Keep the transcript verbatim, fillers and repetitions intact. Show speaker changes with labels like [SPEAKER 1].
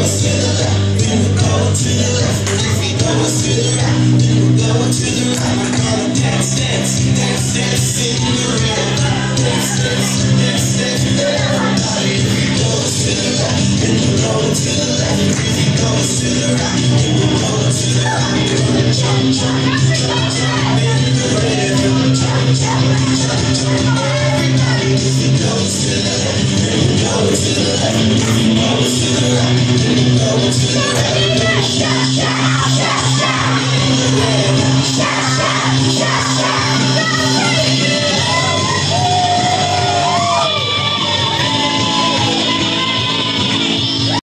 [SPEAKER 1] to the left, then we're going to the left. If we go to the right, then we're going to the right. We're gonna dance, dance, dance, dance, Cinderella. Dance, dance, dance, dance, everybody. If we go to the left, then we're going to the left.